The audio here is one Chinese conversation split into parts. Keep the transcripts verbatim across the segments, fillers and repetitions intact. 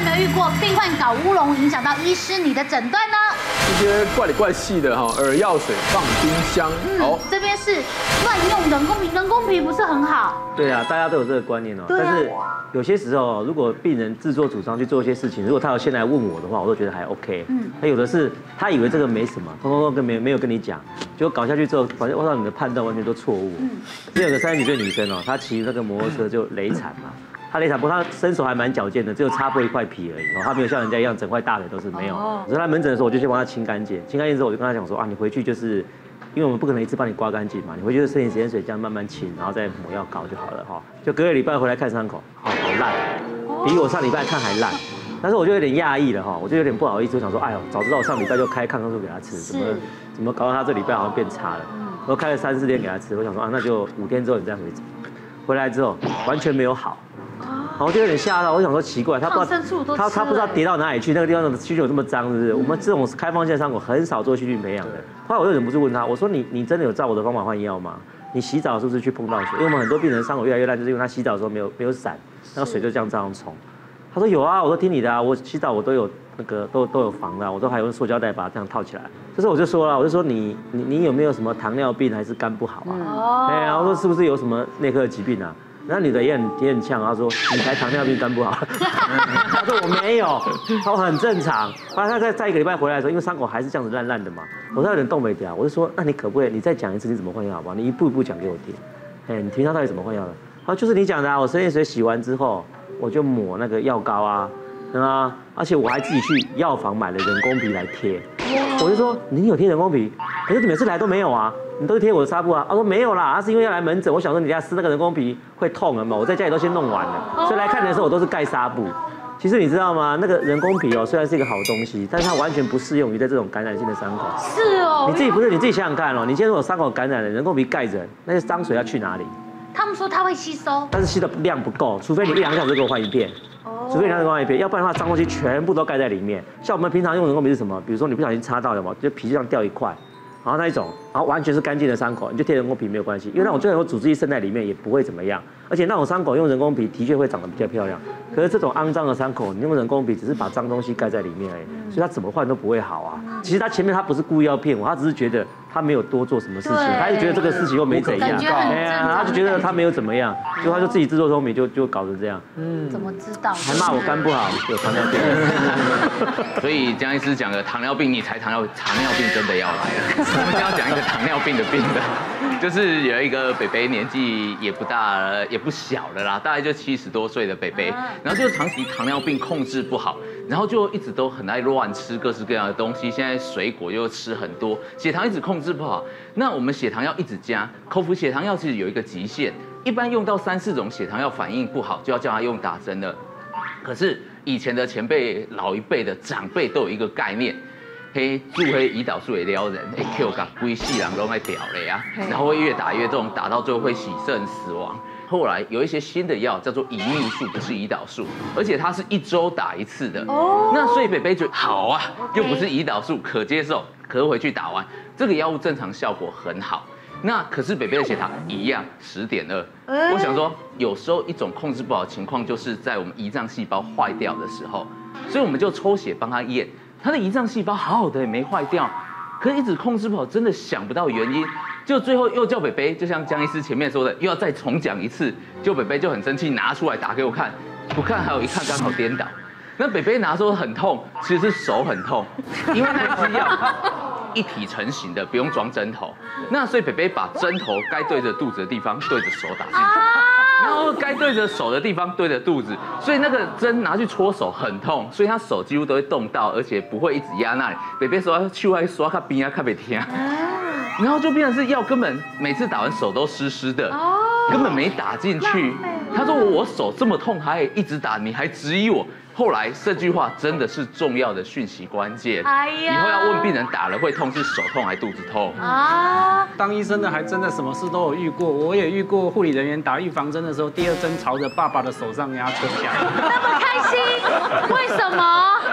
没有遇过病患搞乌龙影响到医师你的诊断呢？ 这些怪里怪气的哈，耳药水放冰箱。 嗯，这边是乱用人工皮，人工皮不是很好。 对啊，大家都有这个观念哦。但是有些时候，如果病人自作主张去做一些事情，如果他要先来问我的话，我都觉得还 OK。嗯，他有的是他以为这个没什么，通通都跟没没有跟你讲，结果搞下去之后，反正我让你的判断完全都错误。嗯，这有个三十几岁女生哦，她骑那个摩托车就雷惨嘛。他雷惨，不过他身手还蛮矫健的，只有擦破一块皮而已哦，他没有像人家一样整块大腿都是没有。只是他门诊的时候，我就先帮他清干净，清干净之后我就跟他讲说啊，你回去就是，因为我们不可能一次帮你刮干净嘛，你回去就生理食盐水这样慢慢清，然后再抹药膏就好了哈。就隔个礼拜回来看伤口，好好烂，比我上礼拜看还烂。但是我就有点讶异了哈，我就有点不好意思，我想说，哎呦，早知道我上礼拜就开抗生素给他吃，怎么怎么搞到他这礼拜好像变差了？我开了三四天给他吃，我想说啊，那就五天之后你再回回来之后完全没有好。然后就有点吓到，我想说奇怪，他不知道他他不知道跌到哪里去，那个地方的细菌有这么脏，是不是？我们这种开放性伤口很少做细菌培养的。后来我就忍不住问他，我说你你真的有照我的方法换药吗？你洗澡是不是去碰到水？因为我们很多病人伤口越来越烂，就是因为他洗澡的时候没有没有闪，那个水就这样这样冲。他说有啊，我都听你的啊，我洗澡我都有那个都都有防的，我都还用塑胶袋把它这样套起来。这时候我就说了，我就说你你你有没有什么糖尿病还是肝不好啊？哦，哎呀，我说是不是有什么内科的疾病啊？那女的也很也很呛，她说你才糖尿病肝不好，她说我没有，她说很正常。后来她在在一个礼拜回来的时候，因为伤口还是这样子烂烂的嘛，我说有点动没掉，我就说那你可不可以你再讲一次你怎么换药好不好？你一步一步讲给我听。哎，你平常到底怎么换药的？她说就是你讲的啊，我生理水洗完之后我就抹那个药膏啊，啊，而且我还自己去药房买了人工皮来贴。我就说你有贴人工皮，可是你每次来都没有啊。你都是贴我的纱布啊？他说没有啦，他是因为要来门诊，我想说你家撕那个人工皮会痛了嘛，我在家里都先弄完了，所以来看的时候我都是盖纱布。其实你知道吗？那个人工皮哦，虽然是一个好东西，但是它完全不适用于在这种感染性的伤口。 是哦， 你自己不是你自己想想看哦，你今天如果伤口感染了，人工皮盖着，那些脏水要去哪里？ 他们说它会吸收， 但是吸的量不够，除非你一两个小时给我换一片。除非你两个小时换一片，要不然的话脏东西全部都盖在里面。像我们平常用人工皮是什么？比如说你不小心擦到了嘛，就皮就这样掉一块。然后那一种，然后完全是干净的伤口，你就贴人工皮没有关系，因为那种就算有组织液渗在里面也不会怎么样，而且那种伤口用人工皮的确会长得比较漂亮。可是这种肮脏的伤口，你用人工皮只是把脏东西盖在里面而已，所以它怎么换都不会好啊。其实他前面他不是故意要骗我，他只是觉得他没有多做什么事情，他就觉得这个事情又没怎样，哎呀，他就觉得他没有怎么样，就他就自己自作聪明就就搞成这样。 嗯，怎么知道？ 还骂我肝不好，有糖尿病。 所以江医师讲的糖尿病，你才糖尿糖尿病真的要来了。我们先要讲一个糖尿病的病人，就是有一个北北年纪也不大了，也不小了啦，大概就七十多岁的北北，然后就长期糖尿病控制不好，然后就一直都很爱乱吃各式各样的东西，现在水果又吃很多，血糖一直控制不好。那我们血糖药一直加，口服血糖药其实有一个极限，一般用到三四种血糖药反应不好，就要叫他用打针了。可是以前的前辈、老一辈的长辈都有一个概念。嘿，注黑胰岛素会撩人，会 Q 把规细人都在屌了呀，然后会越打越重，打到最后会洗肾死亡。后来有一些新的药叫做胰泌素，不是胰岛素，而且它是一周打一次的。哦，那所以北北觉得好啊，又不是胰岛素，可接受，可是回去打完，这个药物正常效果很好。那可是北北的血糖一样十点二，我想说，有时候一种控制不好的情况，就是在我们胰脏细胞坏掉的时候，所以我们就抽血帮他验。他的胰脏细胞好好的也没坏掉，可是一直控制不好，真的想不到原因，就最后又叫北北，就像江医师前面说的，又要再重讲一次，就北北就很生气，拿出来打给我看，不看还有一看刚好颠倒，那北北拿说很痛，其实是手很痛，因为那支药一体成型的，不用装针头，那所以北北把针头该对着肚子的地方对着手打进去。然后该对着手的地方对着肚子，所以那个针拿去戳手很痛，所以他手几乎都会动到，而且不会一直压那里。北北说去外刷卡边啊，看没听，然后就变成是药根本每次打完手都湿湿的，根本没打进去。他说我手这么痛还一直打，你还质疑我？后来这句话真的是重要的讯息关键。哎呀，以后要问病人打了会痛是手痛还肚子痛啊？ 当医生的还真的什么事都有遇过，我也遇过护理人员打预防针的时候，第二针朝着爸爸的手上压戳下来。 那么开心，为什么？ 因为爸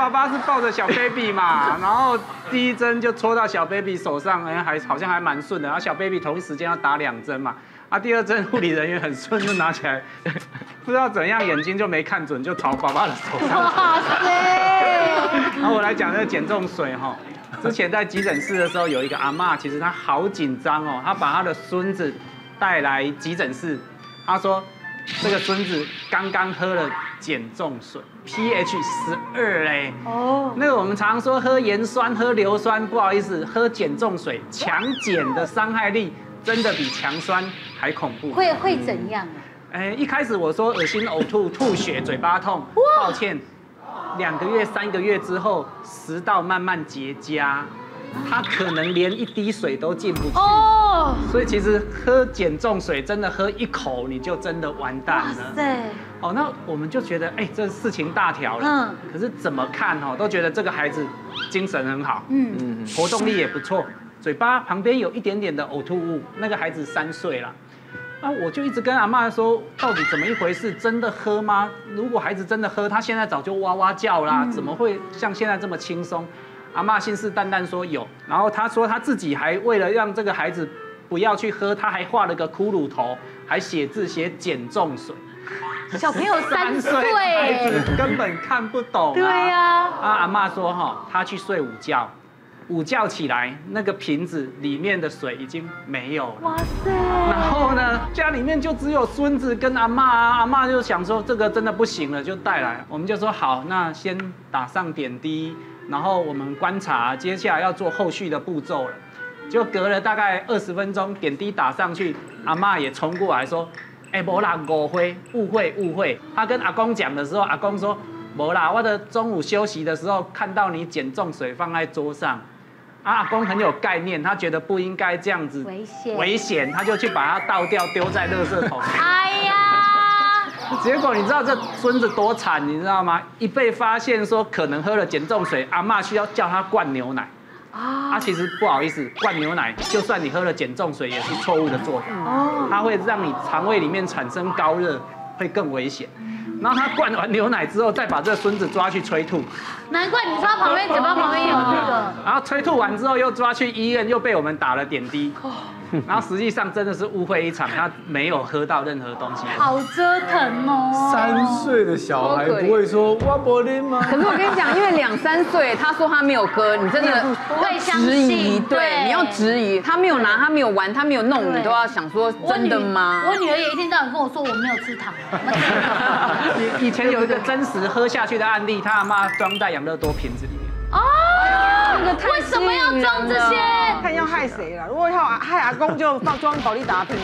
爸爸是抱着小 baby 嘛，然后第一针就戳到小 baby 手上，哎，还好像还蛮顺的。然后小 baby 同一时间要打两针嘛，啊，第二针护理人员很顺就拿起来，不知道怎样眼睛就没看准，就朝爸爸的手上。哇塞！然后我来讲这个减重水哈。之前在急诊室的时候，有一个阿嬷，其实她好紧张哦，她把她的孙子带来急诊室，她说这个孙子刚刚喝了减重水 ，pH 十二嘞。哦。那个我们常常说喝盐酸、喝硫酸，不好意思，喝减重水，强碱的伤害力真的比强酸还恐怖。 会会怎样啊？ 哎，一开始我说恶心、呕吐、吐血、嘴巴痛，抱歉。两个月、三个月之后，食道慢慢结痂，它可能连一滴水都进不去。哦，所以其实喝减重水真的喝一口你就真的完蛋了。哇塞！哦，那我们就觉得，哎，这事情大条了。嗯。可是怎么看哦，都觉得这个孩子精神很好，嗯嗯，活动力也不错，嘴巴旁边有一点点的呕吐物。那个孩子三岁了。那我就一直跟阿嬷说，到底怎么一回事？真的喝吗？如果孩子真的喝，他现在早就哇哇叫啦，怎么会像现在这么轻松？阿嬷信誓旦旦说有，然后他说他自己还为了让这个孩子不要去喝，他还画了个骷髅头，还写字写减重水。 小朋友三岁， 孩子根本看不懂啊。 对呀。 啊，阿嬷说哈，他去睡午觉。午觉起来，那个瓶子里面的水已经没有了。哇塞！然后呢，家里面就只有孙子跟阿嬷啊，阿嬷就想说这个真的不行了，就带来。我们就说好，那先打上点滴，然后我们观察，接下来要做后续的步骤了。就隔了大概二十分钟，点滴打上去，阿嬷也冲过来说：“哎，没啦，误会，误会，误会。”他跟阿公讲的时候，阿公说：“没啦，我的中午休息的时候看到你减重水放在桌上。”阿公很有概念，他觉得不应该这样子危险，危险，他就去把它倒掉，丢在垃圾桶。哎呀！结果你知道这孙子多惨，你知道吗？一被发现说可能喝了减重水，阿嬷需要叫他灌牛奶。啊，啊，其实不好意思，灌牛奶，就算你喝了减重水，也是错误的做法。哦，它会让你肠胃里面产生高热，会更危险。然后他灌完牛奶之后，再把这个孙子抓去催吐。 难怪你说他旁边嘴巴旁边有那个。 然后催吐完之后，又抓去医院，又被我们打了点滴。然后实际上真的是误会一场，他没有喝到任何东西。 好折腾哦！ 三岁的小孩不会说我不啉吗？ 可是我跟你讲，因为两三岁，他说他没有喝，你真的不会相质疑， 信。 对，你要质疑，他没有拿，他没有玩，他没有弄，你都要想说真的吗？ 我女儿也一天到晚跟我说我没有吃糖。 以以前有一个真实喝下去的案例，他阿妈装在养乐多瓶子里面。 哦，为什么要装这些？ 看要害谁了？如果要害阿公，就放装保利达瓶。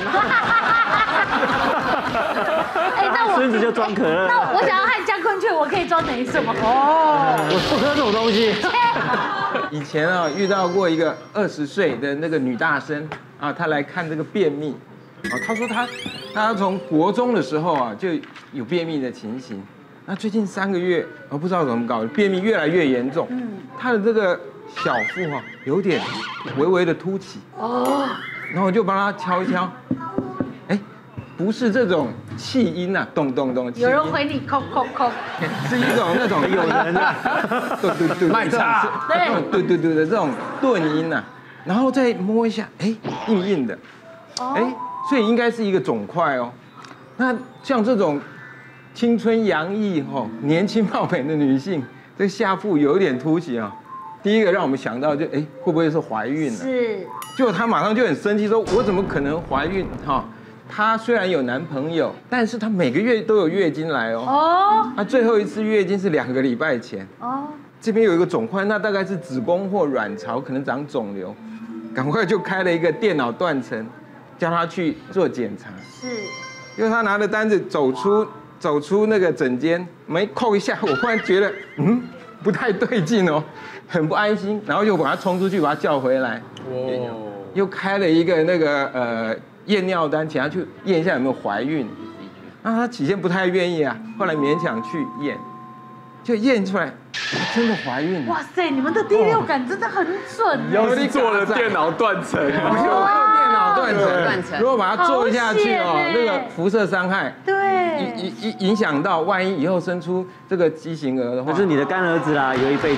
哎，那我孙子就装可乐。 那我想要害姜昆雀，我可以装哪什么？哦， 我不喝这种东西。 以前啊，遇到过一个二十岁的那个女大生啊，她来看这个便秘。啊，她说她她从国中的时候啊就有便秘的情形。那最近三个月，我不知道怎么搞，便秘越来越严重。嗯，他的这个小腹哈、啊、有点微微的凸起。哦，然后我就帮他敲一敲，哎，不是这种气音啊，咚咚咚。 有人回你扣扣扣， 是一种那种有人的，对对对，卖茶，对对对对的这种顿音呐、啊，然后再摸一下，哎，硬硬的，哎，所以应该是一个肿块哦。那像这种。青春洋溢哈，年轻貌美的女性，这下腹有一点凸起啊。第一个让我们想到就哎，会不会是怀孕了？ 是。 结果她马上就很生气，说：“我怎么可能怀孕？哈，她虽然有男朋友，但是她每个月都有月经来哦。哦。她最后一次月经是两个礼拜前。哦。这边有一个肿块，那大概是子宫或卵巢可能长肿瘤，赶快就开了一个电脑断层，叫她去做检查。 是。 因为她拿着单子走出。走出那个诊间，门扣一下，我忽然觉得，嗯，不太对劲哦，很不安心，然后又把他冲出去，把他叫回来，哦，又开了一个那个呃验尿单，请他去验一下有没有怀孕。那他起先不太愿意啊，后来勉强去验，就验出来，真的怀孕了。 哇塞，你们的第六感真的很准。 要是做了电脑断层， 电脑断层，如果把它做下去哦，那个辐射伤害， 对。 影影影影响到，万一以后生出这个畸形儿的话， 那是你的干儿子啦，有一辈子。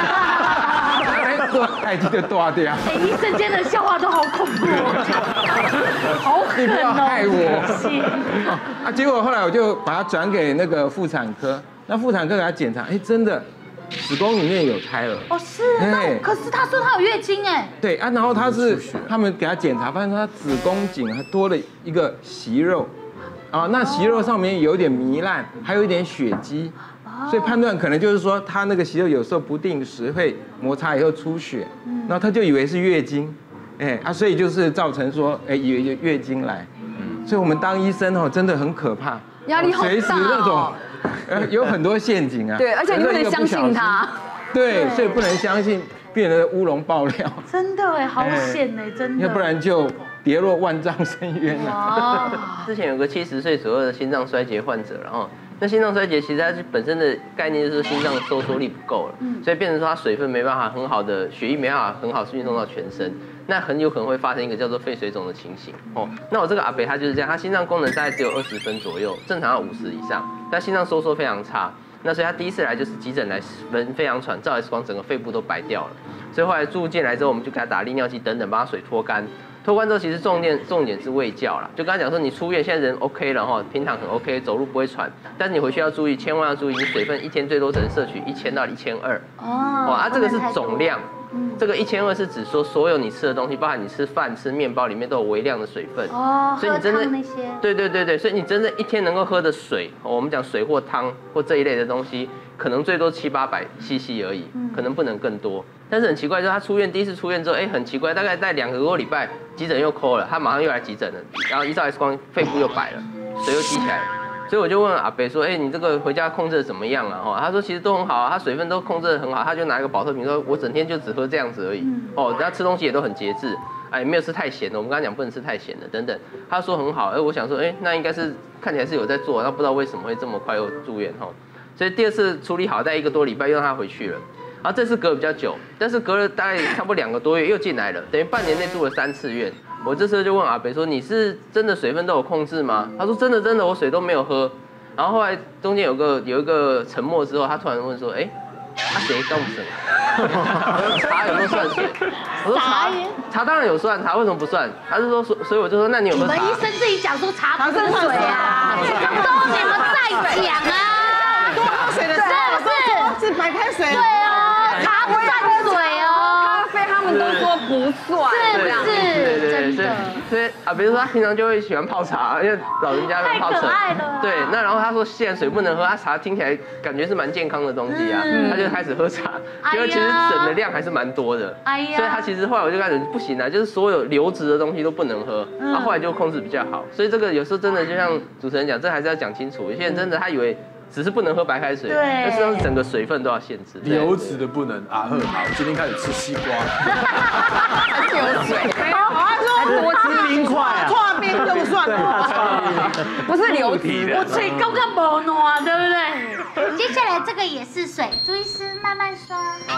太极就断掉。 哎，医生间的笑话都好恐怖，好狠哦！ 你不要害我。啊，结果后来我就把它转给那个妇产科，那妇产科给他检查，哎，真的。子宫里面有胎儿哦，是，那可是他说他有月经哎。 对啊，然后他是他们给他检查，发现他子宫颈还多了一个息肉，啊，那息肉上面有点糜烂，还有一点血迹，所以判断可能就是说他那个息肉有时候不定时会摩擦以后出血，然后他就以为是月经，哎啊，所以就是造成说哎以为有月经来，所以我们当医生哦真的很可怕， 压力好大哦。 随时那种。呃，有很多陷阱啊。 对，而且你不能相信他。 对，所以不能相信别人的乌龙爆料。 真的哎，好险哎，真的。 要不然就跌落万丈深渊了。 之前有个七十岁左右的心脏衰竭患者，然后那心脏衰竭其实它是本身的概念就是心脏收缩力不够了，所以变成说它水分没办法很好的，血液没办法很好运送到全身。那很有可能会发生一个叫做肺水肿的情形哦。那我这个阿北他就是这样，他心脏功能大概只有二十分左右，正常要五十以上，但心脏收缩非常差。那所以他第一次来就是急诊来，人非常喘，照 X 光整个肺部都白掉了。所以后来住进来之后，我们就给他打利尿剂等等，把他水拖干。拖干之后，其实重点重点是卫教啦，就跟他讲说，你出院现在人 OK 了哈，平常很 OK， 走路不会喘，但是你回去要注意，千万要注意，你水分一天最多只能摄取一千到一千二。哦，啊，这个是总量。这个一千二是指说所有你吃的东西，包含你吃饭、吃面包里面都有微量的水分哦， 所以你真的那些， 对对对对，所以你真正一天能够喝的水，我们讲水或汤或这一类的东西，可能最多七八百 C C 而已，可能不能更多。但是很奇怪，就是他出院第一次出院之后，哎，很奇怪，大概在两个多礼拜，急诊又抠了，他马上又来急诊了，然后一照 X 光，肺部又白了，水又积起来了。所以我就问阿北说，哎、欸，你这个回家控制的怎么样啊？哦，他说其实都很好啊，他水分都控制的很好，他就拿一个保特瓶说，我整天就只喝这样子而已。哦，然后吃东西也都很节制，哎，没有吃太咸的，我们刚刚讲不能吃太咸的等等。他说很好，哎，我想说，哎、欸，那应该是看起来是有在做，那不知道为什么会这么快又住院哈。所以第二次处理好，在一个多礼拜又让他回去了。然后这次隔了比较久，但是隔了大概差不多两个多月又进来了，等于半年内住了三次院。我这时候就问阿北说，你是真的水分都有控制吗？他说真的真的，我水都没有喝。然后后来中间有个有一个沉默之后，他突然问说：“哎，他谁告诉你？茶有没有算水？”我说茶茶当然有算，茶为什么不算？他是说，所以我就说，那你有喝茶？ 你们医生自己讲说茶不是水啊，都你们在讲啊， 多喝水的时候是不是？是白开水。 对哦，茶不算水哦， 咖啡他们都说不算， 是不是？真的。 所以啊，比如说他平常就会喜欢泡茶，因为老人家会泡茶。 太可爱了。 对，那然后他说，既然水不能喝，啊茶听起来感觉是蛮健康的东西啊，他就开始喝茶，结果其实整的量还是蛮多的。哎呀。所以他其实后来我就开始不行啊，就是所有流质的东西都不能喝，他后来就控制比较好。所以这个有时候真的就像主持人讲，这还是要讲清楚。有些人真的他以为只是不能喝白开水，但实际上是整个水分都要限制。 流质的不能啊，喝好，今天开始吃西瓜。 还是有水。 好，他说多吃冰块啊， 搓冰就不算了， 不是流体的。 我嘴刚刚没暖，对不对？接下来这个也是水，朱医师慢慢刷。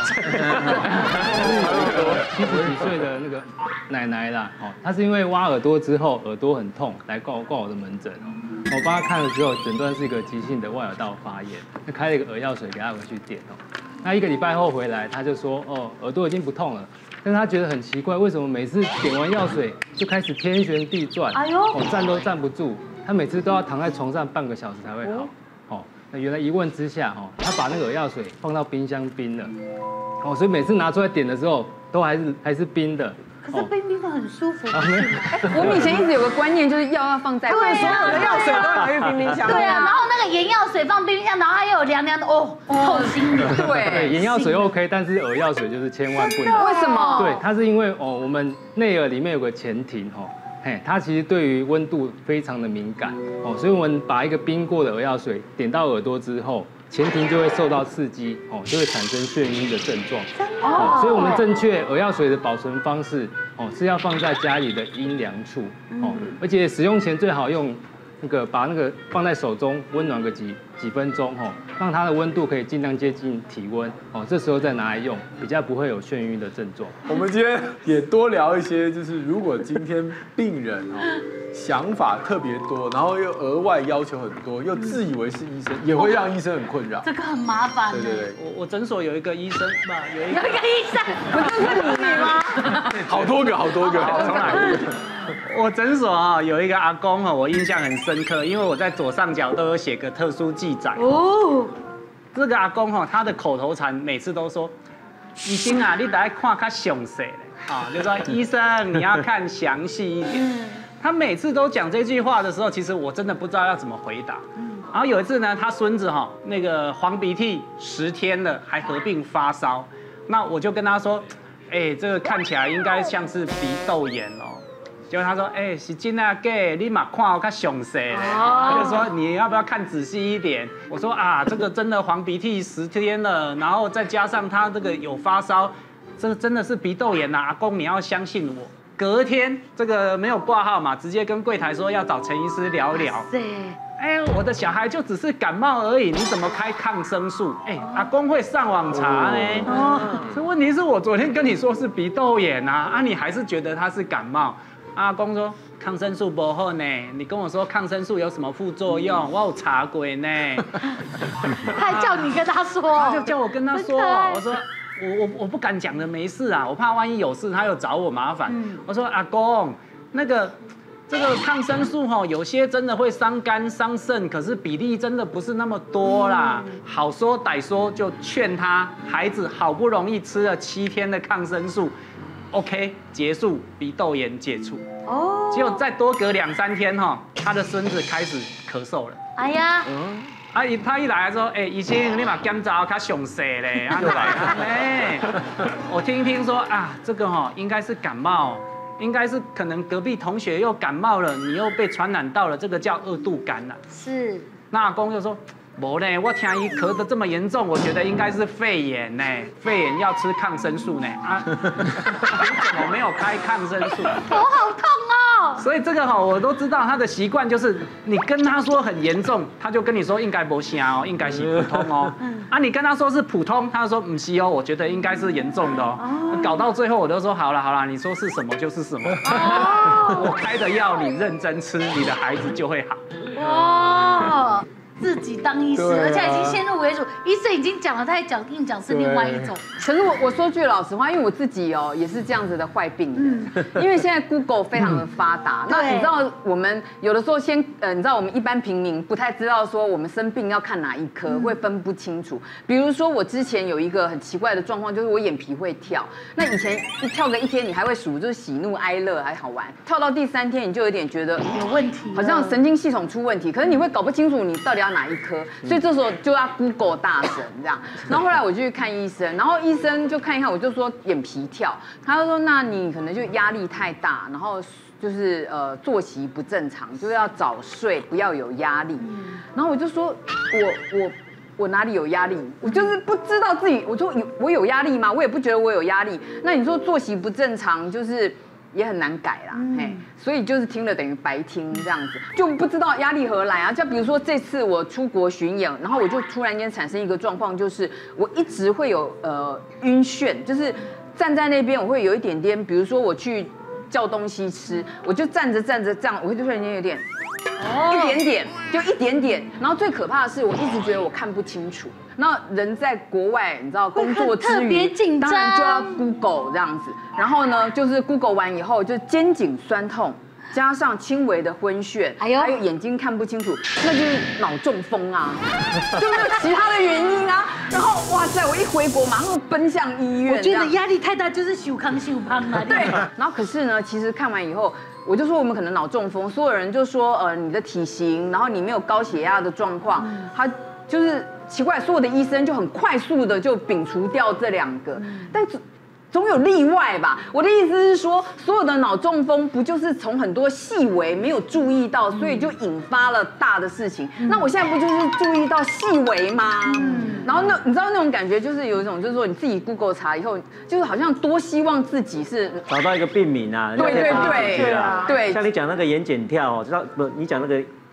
七十几岁的那个奶奶啦，哦，她是因为挖耳朵之后耳朵很痛来挂挂我的门诊哦。我帮她看了之后，诊断是一个急性的外耳道发炎，就开了一个耳药水给她回去点哦。那一个礼拜后回来，她就说哦，耳朵已经不痛了。但是他觉得很奇怪，为什么每次点完药水就开始天旋地转，哎呦，哦，站都站不住，他每次都要躺在床上半个小时才会好。哦，那原来一问之下，哦，他把那个耳药水放到冰箱冰了，哦，所以每次拿出来点的时候都还是还是冰的。 可是冰冰的很舒服。 我们以前一直有个观念，就是药要放在对，所有的药水都拿去冰冰箱。 对啊，然后那个盐药水放冰冰箱，然后它又有凉凉的，哦，透心的。 对，盐药水 OK， 但是耳药水就是千万不能。 为什么？ 对，它是因为哦，我们内耳里面有个前庭哦，嘿，它其实对于温度非常的敏感哦，所以我们把一个冰过的耳药水点到耳朵之后。前庭就会受到刺激，哦，就会产生眩晕的症状。哦，所以我们正确耳药水的保存方式，哦，是要放在家里的阴凉处，哦，而且使用前最好用那个把那个放在手中温暖个几几分钟，哦，让它的温度可以尽量接近体温，哦，这时候再拿来用，比较不会有眩晕的症状。 我们今天也多聊一些，就是如果今天病人哦想法特别多，然后又额外要求很多，又自以为是医生，也会让医生很困扰。 这个很麻烦。 对对对， 我我诊所有一个医生吧，有一个有一个医生，不是你吗？ 好多个，好多个， 重来。我诊所啊有一个阿公哦，我印象很深刻，因为我在左上角都有写个特殊记载。哦，这个阿公哦，他的口头禅每次都说：“医生啊，你得看较详细嘞。”啊，就说医生你要看详细一点。他每次都讲这句话的时候，其实我真的不知道要怎么回答。然后有一次呢，他孙子哈那个黄鼻涕十天了，还合并发烧，那我就跟他说：“哎，这个看起来应该像是鼻窦炎哦。”结果他说：“哎、欸，是真的假？你嘛看我较详细嘞。”他就说：“你要不要看仔细一点？”我说：“啊，这个真的黄鼻涕十天了，然后再加上他这个有发烧，这个真的是鼻窦炎呐、啊，阿公你要相信我。”隔天这个没有挂号嘛，直接跟柜台说要找陈医师聊一聊。哎、欸，我的小孩就只是感冒而已，你怎么开抗生素？哎、欸，阿公会上网查呢。哦，这问题是我昨天跟你说是鼻窦炎啊，啊，你还是觉得他是感冒。阿公说抗生素不好呢，你跟我说抗生素有什么副作用？我有查过呢。 他还叫你跟他说， 他就叫我跟他说，我说我我我不敢讲的没事啊，我怕万一有事他又找我麻烦。嗯、我说阿公，那个这个抗生素哈，有些真的会伤肝伤肾，可是比例真的不是那么多啦。嗯、好说歹说就劝他，孩子好不容易吃了七天的抗生素。OK， 结束鼻窦炎解除。哦，结果再多隔两三天哈，他的孙子开始咳嗽了。哎呀，嗯，啊一他一来说，哎、欸，医生你嘛检查较详细嘞，啊来，哎，我听一听说啊，这个哈应该是感冒，应该是可能隔壁同学又感冒了，你又被传染到了，这个叫二度感染。是，那阿公就说。无呢，我听伊咳得这么严重，我觉得应该是肺炎呢。肺炎要吃抗生素呢。啊，你怎么没有开抗生素？ 头好痛哦。 所以这个哈，我都知道他的习惯就是，你跟他说很严重，他就跟你说应该没啥哦，应该是普通哦。啊，你跟他说是普通，他就说不是哦，我觉得应该是严重的哦。搞到最后我都说好了好了，你说是什么就是什么。我开的药你认真吃，你的孩子就会好。 哦。自己当医师，啊、而且已经先入为主，医生已经讲了，他还讲硬讲是另外一种。 可是我我说句老实话，因为我自己哦也是这样子的坏病人，嗯、因为现在 Google 非常的发达，嗯、那你知道我们有的时候先呃，你知道我们一般平民不太知道说我们生病要看哪一科，嗯、会分不清楚。比如说我之前有一个很奇怪的状况，就是我眼皮会跳，那以前一跳个一天你还会数，就是喜怒哀乐还好玩，跳到第三天你就有点觉得有问题， 好像神经系统出问题，可是你会搞不清楚你到底要哪一科，所以这时候就要 Google 大神这样。然后后来我就去看医生，然后医生就看一看，我就说眼皮跳，他就说那你可能就压力太大，然后就是呃作息不正常，就是要早睡，不要有压力。然后我就说我我我哪里有压力？我就是不知道自己，我说有我有压力吗？我也不觉得我有压力。那你说作息不正常，就是也很难改啦，嗯、嘿，所以就是听了等于白听这样子，就不知道压力何来啊。就比如说这次我出国巡演，然后我就突然间产生一个状况，就是我一直会有呃晕眩，就是站在那边我会有一点点，比如说我去叫东西吃，我就站着站着这样，我会突然间有点。哦，一点点，就一点点。然后最可怕的是，我一直觉得我看不清楚。那人在国外，你知道工作之余，当然就要 Google 这样子。然后呢，就是 Google 完以后，就肩颈酸痛，加上轻微的昏眩，还有眼睛看不清楚，那就是脑中风啊，就没有其他的原因啊。然后哇塞，我一回国马上奔向医院。 我觉得压力太大，就是羞康羞胖嘛。 对。然后可是呢，其实看完以后。我就说我们可能脑中风，所有人就说呃你的体型，然后你没有高血压的状况，嗯、他就是奇怪，所有的医生就很快速的就摒除掉这两个，嗯、但总有例外吧。我的意思是说，所有的脑中风不就是从很多细微没有注意到，所以就引发了大的事情？嗯、那我现在不就是注意到细微吗？嗯、然后那你知道那种感觉，就是有一种就是说你自己 Google 查以后，就是好像多希望自己是找到一个病名啊， 对对对对啊， 对。 像你讲那个眼睑跳哦，知道不？你讲那个。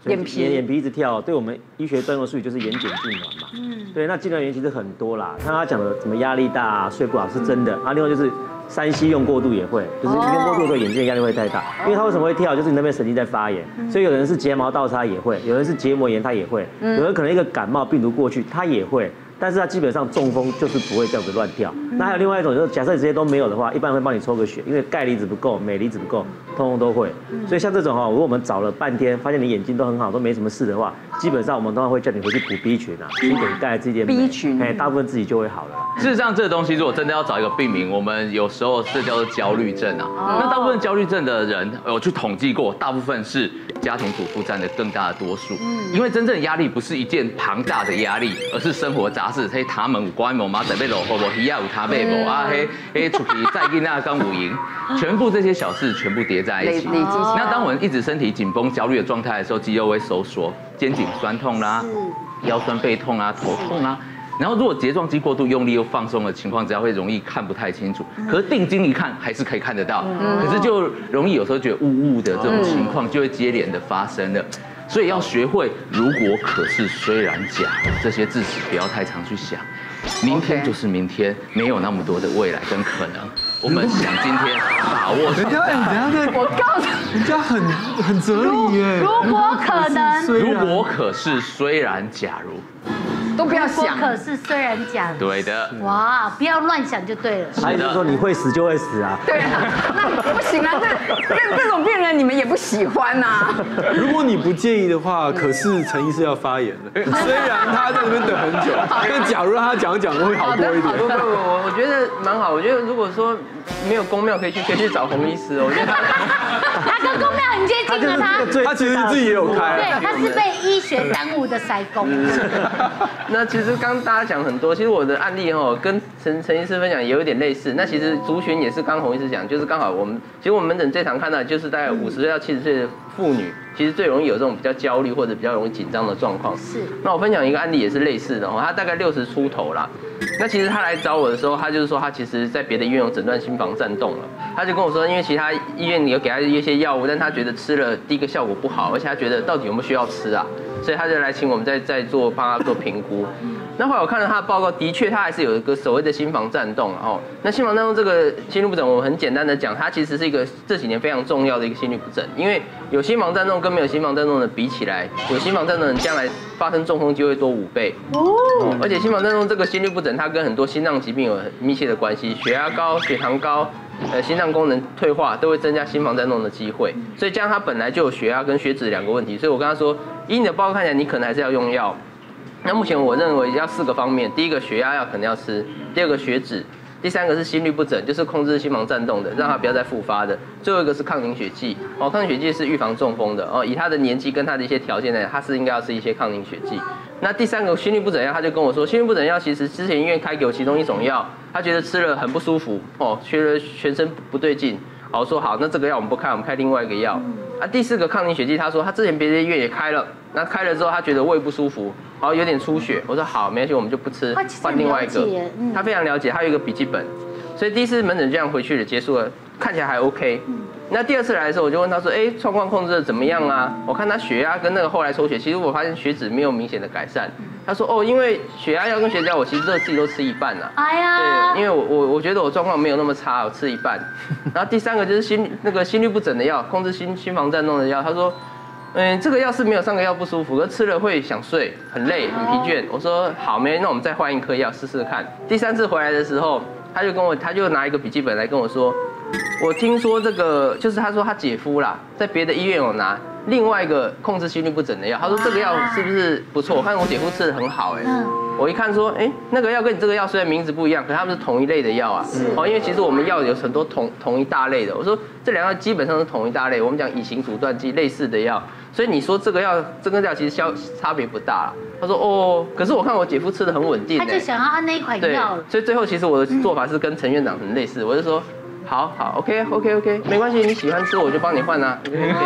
眼皮眼眼皮一直跳，对我们医学专用术语就是眼睑痉挛嘛。嗯，对，那痉挛原因其实很多啦，像他讲的什么压力大啊、睡不好是真的，啊，另外就是三 C 用过度也会，就是你用过度的时候眼睛的压力会太大，因为它为什么会跳，就是你那边神经在发炎，所以有人是睫毛倒插也会，有人是结膜炎他也会，有人可能一个感冒病毒过去他也会。但是它基本上中风就是不会这样子乱跳。那还有另外一种，就是假设你这些都没有的话，一般会帮你抽个血，因为钙离子不够、镁离子不够，通通都会。所以像这种哈，如果我们找了半天，发现你眼睛都很好，都没什么事的话，基本上我们通常会叫你回去补 B 群啊，吃一点钙，吃一点镁 B 群， 哎，大部分自己就会好了。 事实上，这个东西如果真的要找一个病名，我们有时候这叫做焦虑症啊。那大部分焦虑症的人，我去统计过，大部分是家庭主妇占的更大的多数。因为真正的压力不是一件庞大的压力，而是生活杂事，嘿，他们有关无妈准备落后无，鱼啊有他买无啊，嘿，嘿出去再跟那刚五营，全部这些小事全部叠在一起。那当我们一直身体紧绷、焦虑的状态的时候，肌肉会收缩，肩颈酸痛啦，腰酸背痛啊，头痛啊。然后，如果睫状肌过度用力又放松的情况之下，会容易看不太清楚。可是定睛一看，还是可以看得到。可是就容易有时候觉得雾雾的这种情况，就会接连的发生了。所以要学会如果可是虽然假这些字词不要太常去想。明天就是明天，没有那么多的未来跟可能。我们想今天把握人家，人家在， 我告诉人家很很哲理耶。 如果可能， 如果可是虽然假如。 都不要想， 可是虽然假如， 对的， 哇，不要乱想就对了。 还是说你会死就会死啊？ 对啊，那不行啊，这这这种病人你们也不喜欢呐。 如果你不介意的话，可是陈医师要发言了。虽然他在那边等很久，但假如让他讲讲会好多一点。 不不不，我我觉得蛮好。我觉得如果说没有公庙可以去，可以去找洪医师。我觉得他他跟公庙很接近了，他他其实自己也有开， 对，他是被医学耽误的塞工。 那其实刚大家讲很多，其实我的案例哈跟陈陈医师分享也有点类似。那其实族群也是刚洪医师讲，就是刚好我们其实我们门诊最常看到的就是大概五十岁到七十岁的妇女，其实最容易有这种比较焦虑或者比较容易紧张的状况。 是。 那我分享一个案例也是类似的哦，她大概六十出头啦。那其实她来找我的时候，她就是说她其实在别的医院有诊断心房颤动了。她就跟我说，因为其他医院有给她一些药物，但她觉得吃了第一个效果不好，而且她觉得到底有没有需要吃啊？所以她就来请我们再再做帮她做评估。那后来我看了他的报告，的确他还是有一个所谓的心房颤动哦。那心房颤动这个心律不整，我很简单的讲，它其实是一个这几年非常重要的一个心律不整，因为有心房颤动跟没有心房颤动的比起来，有心房颤动的人将来发生中风机会多五倍哦。而且心房颤动这个心律不整，它跟很多心脏疾病有很密切的关系，血压高、血糖高。呃，心脏功能退化都会增加心房颤动的机会，所以加上他本来就有血压跟血脂两个问题，所以我跟他说，以你的报告看起来，你可能还是要用药。那目前我认为要四个方面，第一个血压药可能要吃，第二个血脂，第三个是心律不整，就是控制心房颤动的，让它不要再复发的，最后一个是抗凝血剂。哦，抗凝血剂是预防中风的哦，以他的年纪跟他的一些条件来讲，他是应该要吃一些抗凝血剂。那第三个心律不整药，他就跟我说，心律不整药其实之前医院开给我其中一种药，他觉得吃了很不舒服哦，觉得全身不对劲。好，我说好，那这个药我们不开，我们开另外一个药。啊，第四个抗凝血剂，他说他之前别的医院也开了，那开了之后他觉得胃不舒服，好有点出血。我说好，没关系，我们就不吃，换另外一个。他非常了解，他有一个笔记本，所以第一次门诊这样回去了，结束了，看起来还 OK。那第二次来的时候，我就问他说，哎，状况控制的怎么样啊？我看他血压跟那个后来抽血，其实我发现血脂没有明显的改善。他说，哦，因为血压药跟血脂药，我其实都自己都吃一半啦。 哎呀， 对，因为我我我觉得我状况没有那么差，我吃一半。然后第三个就是心那个心律不整的药，控制心心房颤动的药。他说，嗯，这个药是没有上个药不舒服，可是吃了会想睡、很累、很疲倦。我说好，没，那我们再换一颗药试试看。第三次回来的时候，他就跟我，他就拿一个笔记本来跟我说。我听说这个，就是他说他姐夫啦，在别的医院有拿另外一个控制心律不整的药，他说这个药是不是不错？我看我姐夫吃的很好哎，我一看说，哎，那个药跟你这个药虽然名字不一样，可是他们是同一类的药啊。哦，因为其实我们药有很多同同一大类的，我说这两个基本上是同一大类，我们讲乙型阻断剂类似的药，所以你说这个药这个药其实消差别不大。他说哦，可是我看我姐夫吃的很稳定， 他就想要按那一款药。 所以最后其实我的做法是跟陈院长很类似，我就说。好好 ，OK OK OK， 没关系，你喜欢吃我就帮你换啊。OK OK。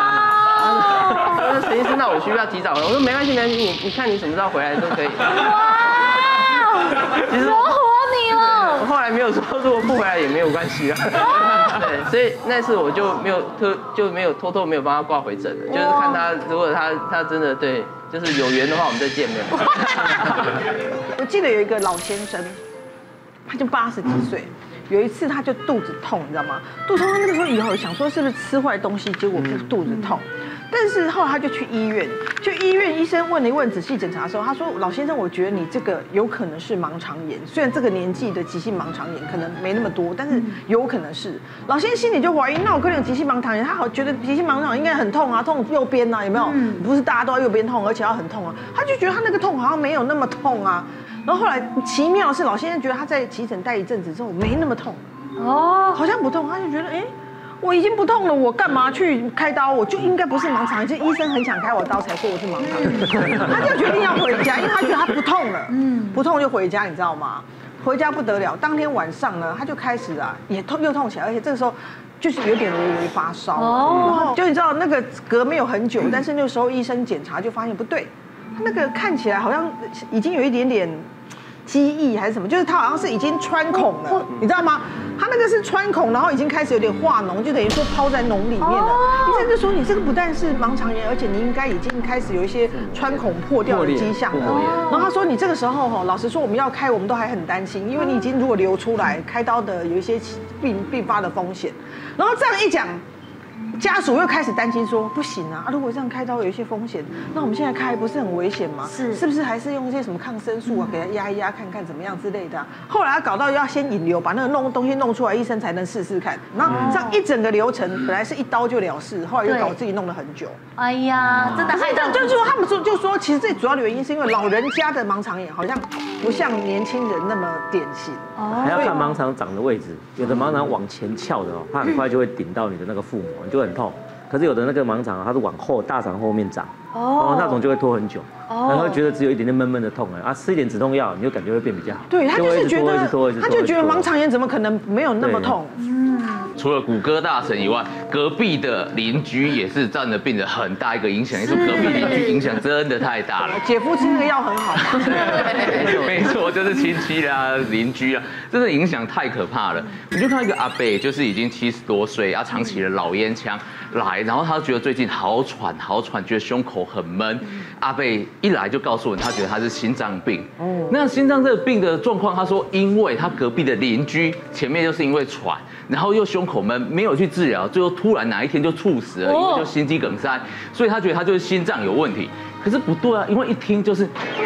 那陈医师，那我需要提早回来？我说没关系，没关系，你你看你什么时候回来都可以。哇， 其实惹火你了。 我后来没有说，如果不回来也没有关系啊。 对，所以那次我就没有特就没有偷偷没有帮他挂回诊了，就是看他如果他他真的对，就是有缘的话我们再见面。 我记得有一个老先生，他就八十几岁。有一次他就肚子痛，你知道吗？肚子痛，他那个时候以后想说是不是吃坏东西，结果就是肚子痛。但是后来他就去医院，去医院医生问了一问，仔细检查的时候，他说：“老先生，我觉得你这个有可能是盲肠炎，虽然这个年纪的急性盲肠炎可能没那么多，但是有可能是。”老先生心里就怀疑，那我可能有急性盲肠炎，他好觉得急性盲肠炎应该很痛啊，痛右边啊，有没有？不是大家都要右边痛，而且要很痛啊，他就觉得他那个痛好像没有那么痛啊。然后后来奇妙的是，老先生觉得他在急诊待一阵子之后没那么痛，哦，好像不痛，他就觉得哎。我已经不痛了，我干嘛去开刀？我就应该不是盲肠炎，就医生很想开我刀才说我是盲肠炎，他就决定要回家，因为他觉得他不痛了，嗯，不痛就回家，你知道吗？回家不得了，当天晚上呢，他就开始啊也痛又痛起来，而且这个时候就是有点微微发烧，哦，然后就你知道那个隔没有很久，但是那个时候医生检查就发现不对，他那个看起来好像已经有一点点。积液还是什么，就是它好像是已经穿孔了，你知道吗？它那个是穿孔，然后已经开始有点化脓，就等于说泡在脓里面了。医生就说你这个不但是盲肠炎，而且你应该已经开始有一些穿孔破掉的迹象了。然后他说你这个时候哈，老实说我们要开，我们都还很担心，因为你已经如果流出来，开刀的有一些并并发的风险。然后这样一讲。家属又开始担心说，不行啊，如果这样开刀有一些风险，那我们现在开不是很危险吗？是，是不是还是用一些什么抗生素啊，给他压一压看看怎么样之类的、啊？后来他搞到要先引流，把那个弄东西弄出来，医生才能试试看。然后这样一整个流程本来是一刀就了事，后来又搞自己弄了很久。 哎呀，真的害到。 就是说他们说就说，其实最主要的原因是因为老人家的盲肠炎好像不像年轻人那么典型。 哦，还要看盲肠长的位置，有的盲肠往前翘的哦，它很快就会顶到你的那个腹膜，你就很痛。可是有的那个盲肠它是往后大肠后面长，哦，那种就会拖很久，然后会觉得只有一点点闷闷的痛啊，吃一点止痛药，你就感觉会变比较好。 对，他就是觉得，他就觉得盲肠炎怎么可能没有那么痛？嗯。 除了骨科大神以外，隔壁的邻居也是占了病人很大一个影响，因为隔壁邻居影响真的太大了。 姐夫吃那个药很好。 没错，就是亲戚啦、邻居啊，真的影响太可怕了。我就看到一个阿伯，就是已经七十多岁，啊，长期的老烟枪来，然后他觉得最近好喘好喘，觉得胸口很闷。阿伯一来就告诉我，他觉得他是心脏病。哦，那心脏这个病的状况，他说因为他隔壁的邻居前面就是因为喘，然后又胸口闷，没有去治疗，最后突然哪一天就猝死了，因为就心肌梗塞，所以他觉得他就是心脏有问题。可是不对啊，因为一听就是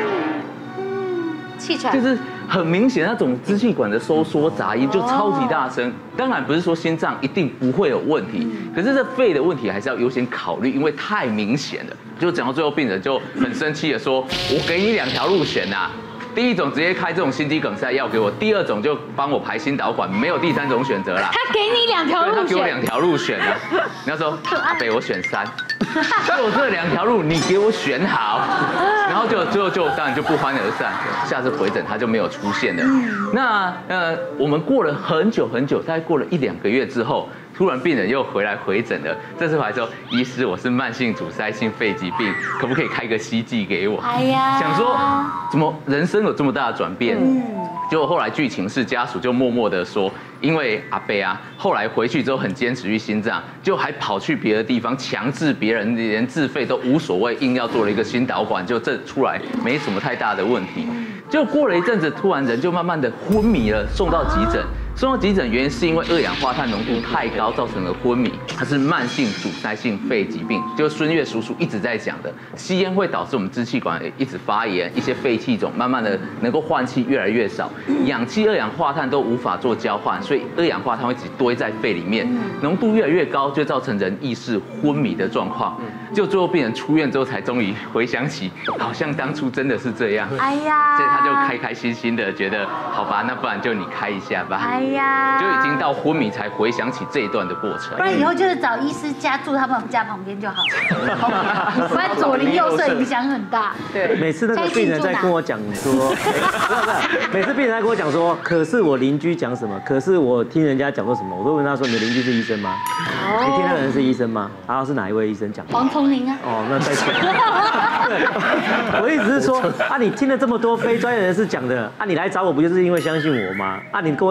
气喘， 就是很明显那种支气管的收缩杂音就超级大声。当然不是说心脏一定不会有问题，可是这肺的问题还是要优先考虑，因为太明显了。就讲到最后，病人就很生气的说：“我给你两条路选呐。”第一种直接开这种心肌梗塞药给我，第二种就帮我排心导管，没有第三种选择啦。 他给你两条路选， 他给我两条路选了。你要说阿北我选三，就这两条路你给我选好，然后就最后就当然就不欢而散。下次回诊他就没有出现了。那呃我们过了很久很久，大概过了一两个月之后。突然病人又回来回诊了，这次回来说，医师我是慢性阻塞性肺疾病，可不可以开个西剂给我？哎呀，想说怎么人生有这么大的转变？嗯，结果后来剧情是家属就默默的说，因为阿伯啊，后来回去之后很坚持于心脏，就还跑去别的地方强制别人连自费都无所谓，硬要做了一个心导管，就这出来没什么太大的问题。就过了一阵子，突然人就慢慢的昏迷了，送到急诊。送到急诊原因是因为二氧化碳浓度太高造成的昏迷，它是慢性阻塞性肺疾病，就是孙越叔叔一直在讲的，吸烟会导致我们支气管一直发炎，一些肺气肿慢慢的能够换气越来越少，氧气、二氧化碳都无法做交换，所以二氧化碳会一直堆在肺里面，浓度越来越高，就造成人意识昏迷的状况。就最后病人出院之后才终于回想起，好像当初真的是这样，哎呀，所以他就开开心心的觉得，好吧，那不然就你开一下吧。哎呀，就已经到昏迷才回想起这一段的过程。 不然以后就是找医师家住他们家旁边就好了，不然左邻右舍影响很大。 对，每次那个病人在跟我讲说，不是不是，每次病人在跟我讲说，可是我邻居讲什么，可是我听人家讲说什么，我都问他说，你的邻居是医生吗？你听那个人是医生吗？然后是哪一位医生讲？ 黄崇林啊。 哦，那再见。对，我意思是说，啊，你听了这么多非专业人士讲的，啊，你来找我不就是因为相信我吗？啊，你跟我讲这么多。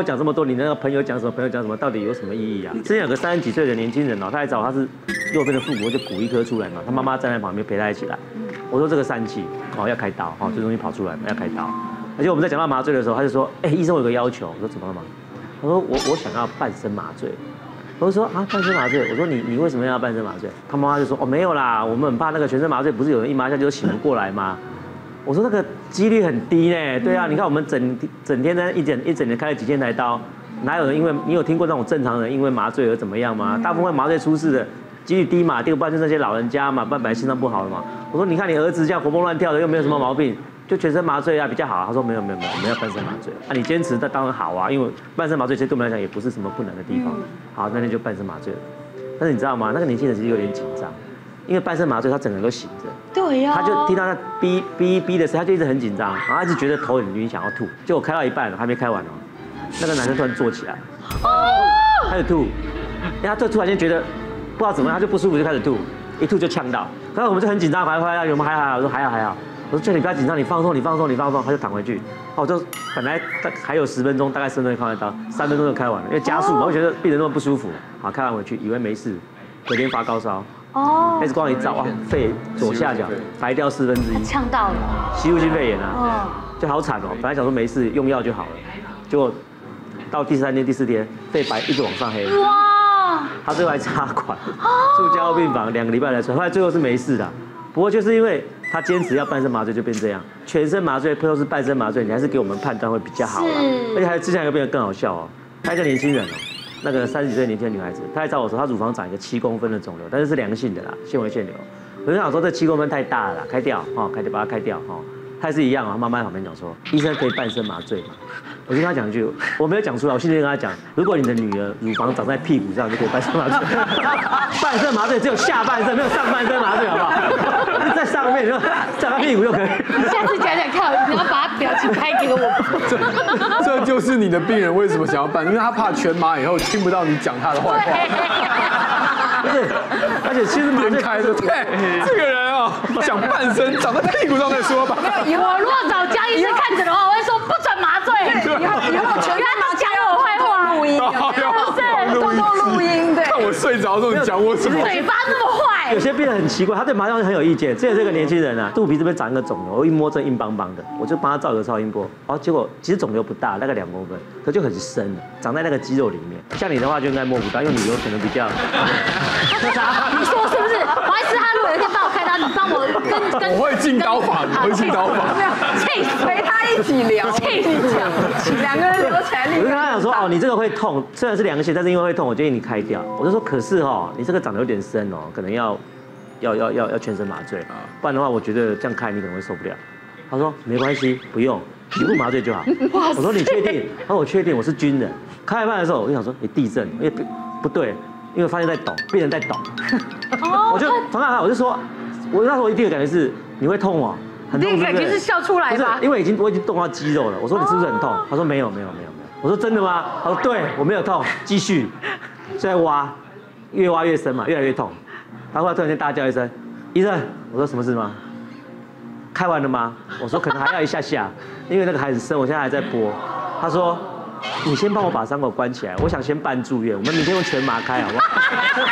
多你那个朋友讲什么，朋友讲什么，到底有什么意义啊？之前有个三十几岁的年轻人哦，他来找我，他是右边的腹股就鼓一颗出来嘛，他妈妈站在旁边陪他一起来。我说这个疝气哦要开刀哦，这东西跑出来要开刀。而且我们在讲到麻醉的时候，他就说，哎，医生我有个要求。我说怎么了嘛？他说我我想要半身麻醉。我就说啊半身麻醉，我说你你为什么要半身麻醉？他妈妈就说哦没有啦，我们很怕那个全身麻醉，不是有人一麻下就醒不过来吗？我说那个几率很低呢，对啊，你看我们整整天在一整一整年开了几千台刀，哪有人因为你有听过那种正常人因为麻醉而怎么样吗？大部分麻醉出事的几率低嘛，第二半就是那些老人家嘛，半本来心脏不好的嘛。我说你看你儿子这样活蹦乱跳的，又没有什么毛病，就全身麻醉啊比较好。他说没有没有没有，我们要半身麻醉。那、啊、你坚持那当然好啊，因为半身麻醉其实对我们来讲也不是什么不能的地方。好，那天就半身麻醉了。但是你知道吗？那个年轻人其实有点紧张。因为半身麻醉，他整个人都醒着， 对呀， 他就听到那哔哔哔的声，他就一直很紧张，然后一直觉得头很晕，想要吐。结果开到一半，还没开完哦，那个男生突然坐起来，开始吐，因为他突然间觉得不知道怎么样，他就不舒服就开始吐，一吐就呛到。然后我们就很紧张，还还有没有还好？我说还好还好，我说叫你不要紧张，你放松你放松你放松，他就躺回去。我就本来还有十分钟，大概十分钟开完刀，三分钟就开完了，因为加速嘛，我觉得病人那么不舒服，好开完回去，以为没事，隔天发高烧。哦 ，X 光一照啊，肺左下角白掉四分之一， 呛到了， 吸入性肺炎啊，就好惨哦。本来想说没事，用药就好了，结果到第三天、第四天，肺白一直往上黑。哇！他最后还插管，住加护病房两个礼拜才出来，后来最后是没事的。不过就是因为他坚持要半身麻醉，就变这样。全身麻醉或是半身麻醉，你还是给我们判断会比较好啦。而且还之前还有个病人更好笑哦，他一个年轻人哦。那个三十几岁年轻的女孩子，她来找我说，她乳房长一个七公分的肿瘤，但是是良性的啦，纤维腺瘤。我就想说这七公分太大了啦，开掉哦，开掉把它开掉哦。她也是一样啊，妈妈在旁边讲说，医生可以半身麻醉嘛。我就跟她讲一句，我没有讲出来，我心里跟她讲，如果你的女儿乳房长在屁股上，就可以半身麻醉。半身麻醉只有下半身，没有上半身麻醉，好不好？在上面就站在屁股就可以。 你下次讲讲看，你要把他表情拍给我。 这这就是你的病人为什么想要办，因为他怕全麻以后听不到你讲他的坏话。 不是，而且其实连开的，对，这个人啊，讲半身长在屁股上再说吧。 没有，我如果找江医师看诊的话，我会说不准麻醉。 以后以后全他讲我坏话， 录音， 是多多录音，对。 看我睡着的时候你讲我什么？ 嘴巴那么坏。 有些病人很奇怪，他对麻药很有意见。之前这个年轻人啊，肚皮这边长一个肿瘤，我一摸这硬邦邦的，我就帮他照个超音波，然后结果其实肿瘤不大，大概两公分，可就很深，长在那个肌肉里面。像你的话就应该摸不到，因为你有可能比较。 你说是不是？王医师他如果有一天帮我开刀，你帮我跟跟我会进刀房，我会进刀房， 气死， 陪他一起聊， 气死， 两个人聊起来。 我就跟他讲说，哦，你这个会痛，虽然是良性，但是因为会痛，我建议你开掉。我就说，可是哦，你这个长得有点深哦，可能要要要要要全身麻醉，不然的话，我觉得这样开你可能会受不了。他说没关系，不用，局部麻醉就好。我说你确定？他说我确定，我是军人。开一半的时候，我就想说，哎，地震，因为不不对。因为发现在抖，病人在抖，我就常常我就说，我那时候一第一个感觉是你会痛哦，很痛， 第一个感觉是笑出来吧？ 因为已经我已经动到肌肉了。我说你是不是很痛？他说没有没有没有没有。我说真的吗？他说对，我没有痛，继续，就在挖，越挖越深嘛，越来越痛。他后来突然间大叫一声，医生，我说什么事吗？开完了吗？我说可能还要一下下，因为那个还很深，我现在还在播。他说。你先帮我把伤口关起来，我想先办住院，我们明天用全麻开好不好？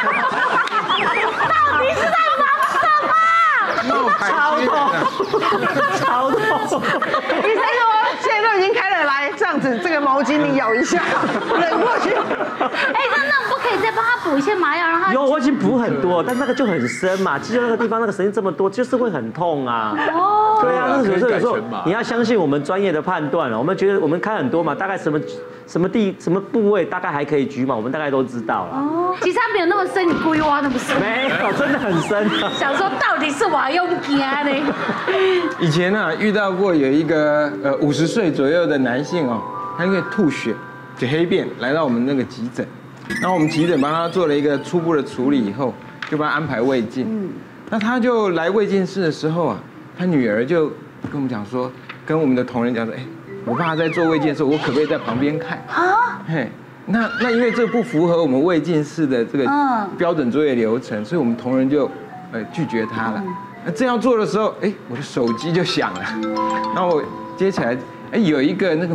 到底是在忙什么？ 超痛，超痛！ 医生说现在都已经开了，来这样子，这个毛巾你咬一下，忍过去。 哎，那那不可以再帮他补一些麻药，让他有我已经补很多，但那个就很深嘛，肌肉那个地方那个神经这么多，就是会很痛啊。哦，对啊，那有时候有时候你要相信我们专业的判断了，我们觉得我们开很多嘛，大概什么什么地什么部位大概还可以举嘛，我们大概都知道了。哦， 其实他没有那么深，你故意挖那么深。 没有，真的很深。 想说到底是我用惊呢？ 以前啊遇到过有一个呃五十岁左右的男性哦，他因为吐血、解黑便来到我们那个急诊，然后我们急诊帮他做了一个初步的处理以后，就帮他安排胃镜。嗯，那他就来胃镜室的时候啊，他女儿就跟我们讲说，跟我们的同仁讲说，哎，我爸在做胃镜的时候，我可不可以在旁边看？啊，嘿。那那因为这不符合我们胃镜室的这个标准作业流程，所以我们同仁就呃拒绝他了。那这样做的时候，哎，我的手机就响了，然后我接起来，哎，有一个那个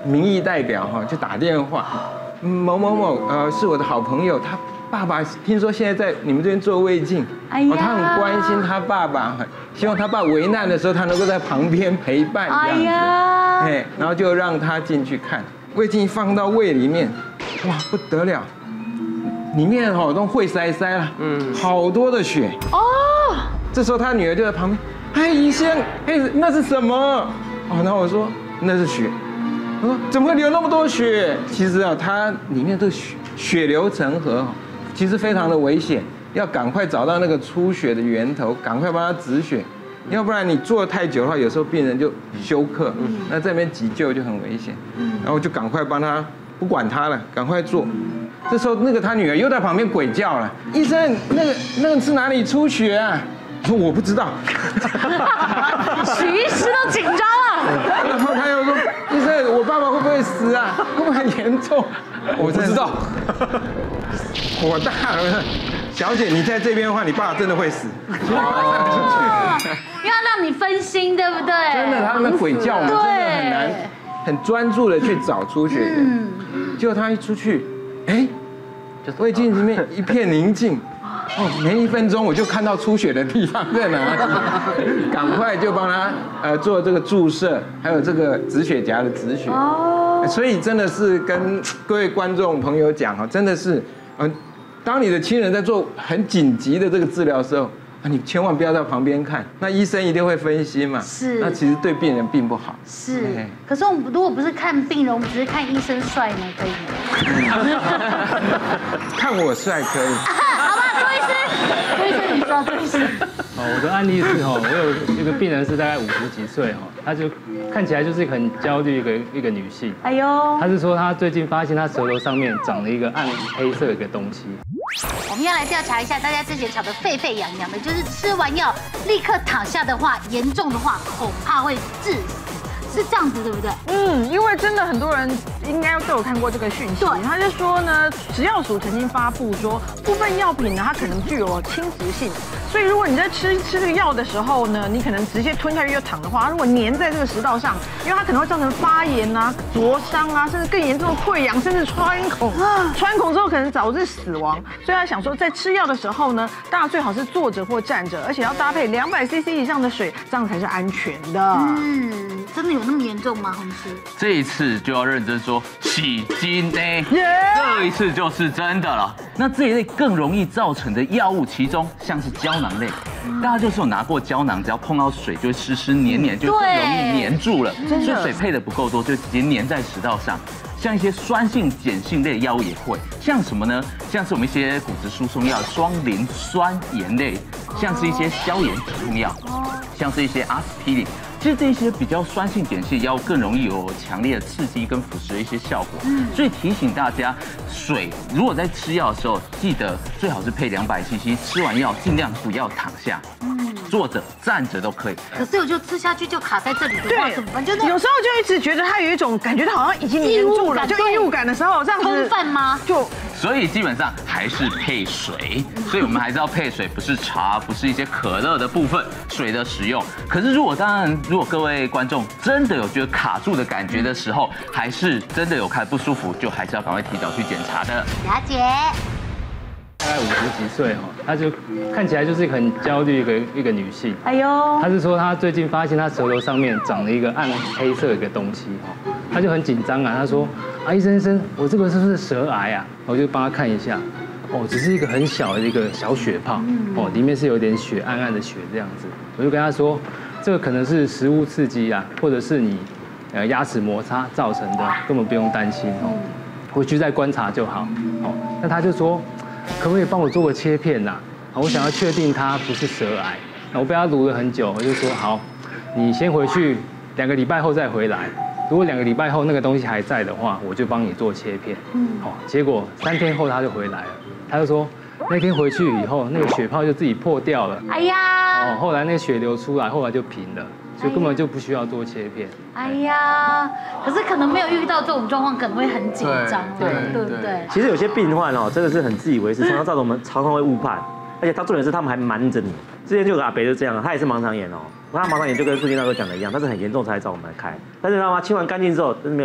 民意代表哈就打电话，某某某呃是我的好朋友，他爸爸听说现在在你们这边做胃镜， 哎呀， 他很关心他爸爸，希望他爸危难的时候他能够在旁边陪伴这样子，哎呀，哎，然后就让他进去看，胃镜放到胃里面，哇不得了，里面哈都会塞塞了，嗯，好多的血哦，这时候他女儿就在旁边，哎医生，哎那是什么？哦，然后我说那是血。我说怎么会流那么多血？其实啊，它里面这个血血流成河，其实非常的危险，要赶快找到那个出血的源头，赶快帮他止血，要不然你做太久的话，有时候病人就休克，那这边急救就很危险。然后就赶快帮他，不管他了，赶快做。这时候那个他女儿又在旁边鬼叫了，医生，那个那个是哪里出血啊？我说我不知道。 许医师都紧张了。 然后他又说：“医生，我爸爸会不会死啊？会不会很严重？”我不知道，火大了。小姐，你在这边的话，你爸爸真的会死。 哦，要让你分心，对不对？ 真的，他们鬼叫嘛，真的很难，很专注的去找出血源。结果他一出去，哎，胃镜里面一片宁静。哦，没一分钟我就看到出血的地方在哪里，赶快就帮他呃做这个注射，还有这个止血夹的止血。哦，所以真的是跟各位观众朋友讲哈，真的是，嗯，当你的亲人在做很紧急的这个治疗的时候，啊，你千万不要在旁边看，那医生一定会分析嘛。 是。 那其实对病人并不好。 是。可是我们如果不是看病人，我们只是看医生帅呢，可以吗？ 看我帅可以。 好吧，周医师，周医师你说，周医师。 哦，我的案例是哈，我有一个病人是大概五十几岁哈，她就看起来就是很焦虑一个一个女性。哎呦。她是说她最近发现她舌头上面长了一个暗黑色的一个东西。 我们要来调查一下大家之前吵得沸沸扬扬的，就是吃完药立刻躺下的话，严重的话恐怕会致死，是这样子对不对？ 嗯，因为真的很多人应该都有看过这个讯息，对，他就说呢，食药署曾经发布说，部分药品呢它可能具有侵蚀性，所以如果你在吃吃这个药的时候呢，你可能直接吞下去就躺的话，如果粘在这个食道上，因为它可能会造成发炎啊、灼伤啊，甚至更严重的溃疡，甚至穿孔，穿孔之后可能导致死亡。所以他想说，在吃药的时候呢，大家最好是坐着或站着，而且要搭配两百 C C 以上的水，这样才是安全的。 嗯，真的有那么严重吗，洪师？ 这一次就要认真说洗金呢，这一次就是真的了。那这一类更容易造成的药物，其中像是胶囊类，大家就是有拿过胶囊，只要碰到水就会湿湿黏黏，就更容易黏住了。所以水配的不够多，就直接黏在食道上。像一些酸性碱性类的药物也会，像什么呢？像是我们一些骨质疏松药，双磷酸盐类，像是一些消炎止痛药，像是一些阿司匹林。其实这些比较酸性碱性的药物更容易有强烈的刺激跟腐蚀的一些效果，所以提醒大家，水如果在吃药的时候，记得最好是配两百 C C， 吃完药尽量不要躺下，坐着、站着都可以。 可是我就吃下去就卡在这里的话怎么办？就有时候就一直觉得它有一种感觉，它好像已经黏住了，就异物感的时候，这样子空泛吗？ 就所以基本上还是配水，所以我们还是要配水，不是茶，不是一些可乐的部分，水的使用。可是如果当然，如果各位观众真的有觉得卡住的感觉的时候，还是真的有看不舒服，就还是要赶快提早去检查的。 了解。 大概五十几岁哈，她就看起来就是很焦虑一个一个女性。哎呦，她是说她最近发现她舌头上面长了一个暗黑色的一个东西哈，她就很紧张啊，她说啊医生医生，我这个是不是舌癌啊？我就帮她看一下，哦，只是一个很小的一个小血泡，哦，里面是有点血，暗暗的血这样子。我就跟她说，这个可能是食物刺激啊，或者是你呃牙齿摩擦造成的，根本不用担心哦，回去再观察就好。哦，那她就说。可不可以帮我做个切片呐？我想要确定它不是舌癌。那我被他撸了很久，我就说好，你先回去，两个礼拜后再回来。如果两个礼拜后那个东西还在的话，我就帮你做切片。嗯，好，结果三天后他就回来了，他就说那天回去以后，那个血泡就自己破掉了。哎呀，哦，后来那个血流出来，后来就平了。所以根本就不需要做切片。哎呀， 可是可能没有遇到这种状况，可能会很紧张，对对不对？ 其实有些病患哦，真的是很自以为是，常常造成我们常常会误判，而且他重点是他们还瞒着你。之前就有个阿伯就这样，他也是盲肠炎哦，他盲肠炎就跟附近大哥讲的一样，但是很严重才找我们来开，但是他妈清完干净之后，真是没有用，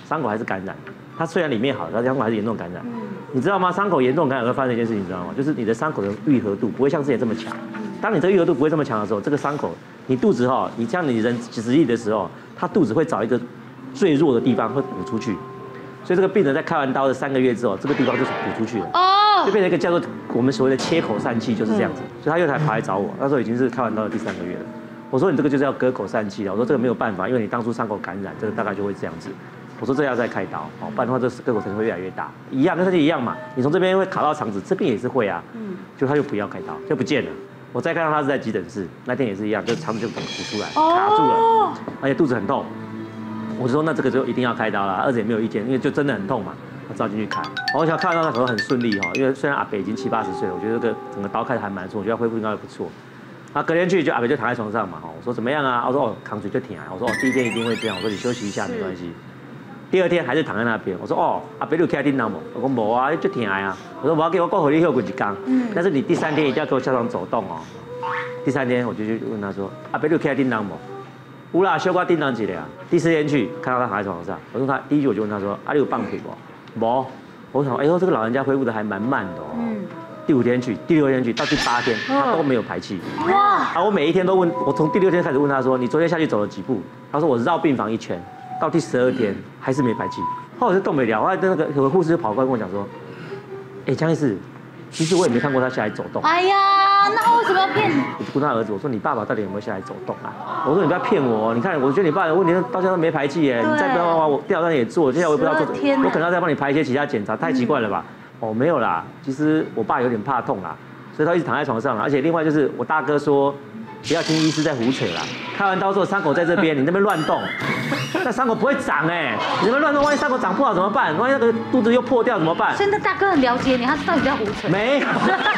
伤口还是感染。它虽然里面好，但伤口还是严重感染。你知道吗？伤口严重感染会发生一件事情，你知道吗？就是你的伤口的愈合度不会像之前这么强。当你这个愈合度不会这么强的时候，这个伤口，你肚子哈，你像你人直立的时候，它肚子会找一个最弱的地方会补出去。所以这个病人在开完刀的三个月之后，这个地方就补出去了。哦，就变成一个叫做我们所谓的切口疝气，就是这样子。所以他又才跑来找我，那时候已经是开完刀的第三个月了。我说你这个就是要割口疝气了。我说这个没有办法，因为你当初伤口感染，这个大概就会这样子。我说这要再开刀，哦，不然的话这割口疝气会越来越大。一样跟这里一样嘛，你从这边会卡到肠子，这边也是会啊。嗯，就他就不要开刀，就不见了。我再看到他是在急诊室，那天也是一样，就肠子就鼓出来，卡住了，而且肚子很痛。我就说那这个就一定要开刀了，二姐也没有意见，因为就真的很痛嘛，我只好进去开。我想看到那时候很顺利哈，因为虽然阿北已经七八十岁了，我觉得这个整个刀开的还蛮错，我觉得恢复应该会不错。啊，隔天去就阿北就躺在床上嘛，我说怎么样啊？我说哦，扛水就挺啊。我说哦，第一天一定会这样，我说你休息一下没关系。第二天还是躺在那边，我说哦，阿北你有开叮当不？我说没啊，就挺啊。我说我要给我过回去休几天，嗯，但是你第三天一定要给我下床走动哦。第三天我就去问他说，阿北你有开叮当不？有啦，小可叮当一下。第四天去看到他躺在床上，我说他第一句我就问他说，啊你有放屁不？没。我想哎呦这个老人家恢复的还蛮慢的哦。嗯。第五天去，第六天去，到第八天他都没有排气。哇！啊，我每一天都问，我从第六天开始问他说，你昨天下去走了几步？他说我绕病房一圈，到第十二天还是没排气。后来就动不了，后来那个有个护士就跑过来跟我讲说，哎，江医师，其实我也没看过他下来走动。哎呀，那为什么要骗你？我就问他儿子，我说你爸爸到底有没有下来走动啊？我说你不要骗我，你看，我觉得你爸的问题到现在都没排气耶，你再不要的话，我吊单也做，现在我也不知道做，我可能要再帮你排一些其他检查，太奇怪了吧？哦，没有啦，其实我爸有点怕痛啦，所以他一直躺在床上啦。而且另外就是我大哥说，不要听医师在胡扯啦。开完刀之后伤口在这边，你那边乱动，那伤口不会长哎，你那边乱动，万一伤口长不好怎么办？万一那个肚子又破掉怎么办？所以那大哥很了解你，他知道你在胡扯。没有，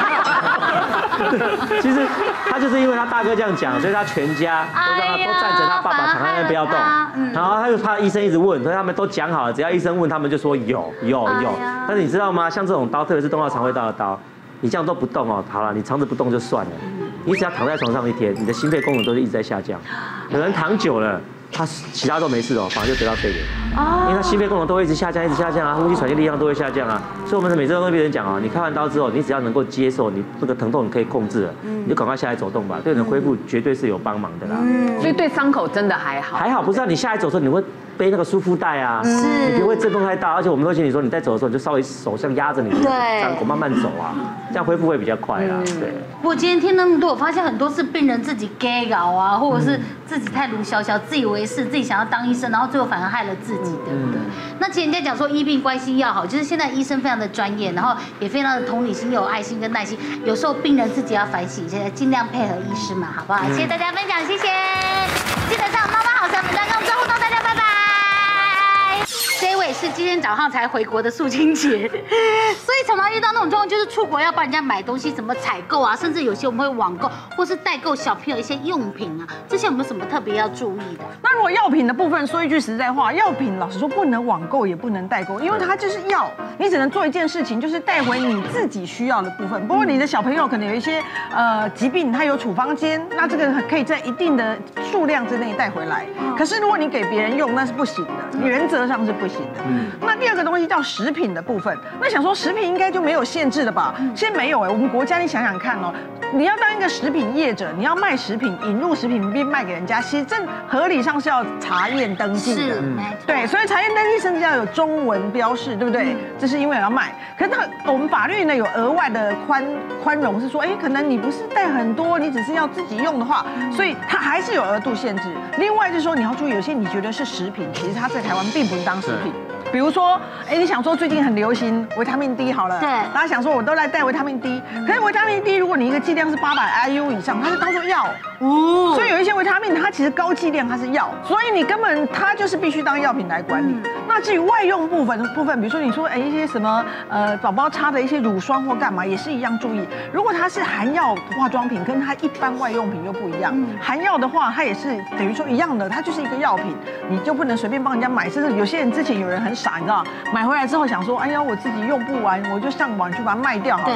其实他就是因为他大哥这样讲，所以他全家都让他都赞成他爸爸躺在那边不要动。然后他就怕医生一直问，所以他们都讲好了，只要医生问，他们就说有有有。但是你知道吗？像这种刀，特别是动到肠胃道的刀，你这样都不动哦，好了，你肠子不动就算了，你只要躺在床上一天，你的心肺功能都是一直在下降。有人躺久了，他其他都没事哦，反而就得到肺炎，因为他心肺功能都会一直下降，一直下降啊，呼吸喘气力量都会下降啊。所以我们每次都跟病人讲啊，你开完刀之后，你只要能够接受，你这个疼痛你可以控制了，你就赶快下来走动吧，对你的恢复绝对是有帮忙的啦。 所以对伤口真的还好， 还好，不是啊，你下来走的时候你会背那个束缚带啊，你不会震动太大，而且我们会建议你说你在走的时候，你就稍微手像压着你的伤口慢慢走啊，这样恢复会比较快啦。对。 我今天听那么多，我发现很多是病人自己 gay 搞啊，或者是自己太鲁小小、自以为是，自己想要当医生，然后最后反而害了自己，对不对？那其实人家讲说医病关系要好，就是现在医生非常的专业，然后也非常的同理心、有爱心跟耐心，有时候病人自己要反省一下，尽量配合医师嘛，好不好？谢谢大家分享，谢谢。记得上妈妈好三粉专跟我们做互动，大家拜拜。这一位是今天早上才回国的素清姐，所以常常遇到那种状况，就是出国要帮人家买东西，怎么采购啊，甚至有些我们会网购或是代购小朋友一些用品啊，这些有没有什么特别要注意的？ 那如果药品的部分，说一句实在话，药品老实说不能网购，也不能代购，因为它就是药，你只能做一件事情，就是带回你自己需要的部分。不过你的小朋友可能有一些呃疾病，它有处方间，那这个可以在一定的数量之内带回来。可是如果你给别人用，那是不行的，原则上是不行的。嗯。那第二个东西叫食品的部分，那想说食品应该就没有限制了吧？现在没有哎，我们国家你想想看哦，你要当一个食品业者，你要卖食品，引入食品并卖给人家，其实这合理上是要查验登记的。是，对，所以查验登记甚至要有中文标示，对不对？这是因为要卖。可是它我们法律呢有额外的宽宽容，是说，哎，可能你不是带很多，你只是要自己用的话，所以它还是有额度限制。另外就是说，你要注意，有些你觉得是食品，其实它在台湾并不是当食品。比如说，哎，你想说最近很流行维他命 D 好了，对，大家想说我都来带维他命 D， 可是维他命 D 如果你一个剂量是八百 I U 以上，它是当做药，哦，所以有一些维他命它其实高剂量它是药，所以你根本它就是必须当药品来管理。那至于外用部分部分，比如说你说哎一些什么呃宝宝擦的一些乳霜或干嘛，也是一样注意，如果它是含药化妆品，跟它一般外用品又不一样，含药的话它也是等于说一样的，它就是一个药品，你就不能随便帮人家买，甚至有些人之前有人很傻，你知道，买回来之后想说，哎呀，我自己用不完，我就上网去把它卖掉好了。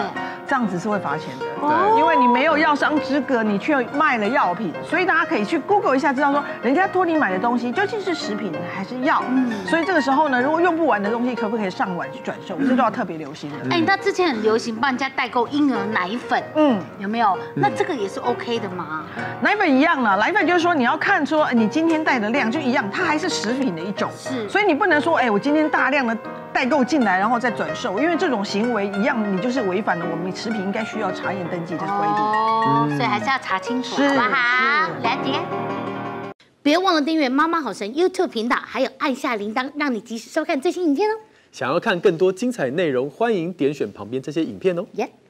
这样子是会罚钱的。对，因为你没有药商资格，你却卖了药品，所以大家可以去 Google 一下，知道说人家托你买的东西究竟是食品还是药。嗯，所以这个时候呢，如果用不完的东西，可不可以上网去转售，这都要特别留心的。 哎，那之前很流行帮人家代购婴儿奶粉，嗯，有没有？那这个也是 OK 的吗？ 奶粉一样了，奶粉就是说你要看说你今天带的量就一样，它还是食品的一种，是，所以你不能说哎，我今天大量的代购进来，然后再转售，因为这种行为一样，你就是违反了我们食品应该需要查验登记的规定。 哦，所以还是要查清楚，好不好？了解。别忘了订阅妈妈好神 YouTube 频道，还有按下铃铛，让你及时收看最新影片哦。 想要看更多精彩内容，欢迎点选旁边这些影片哦。耶、yeah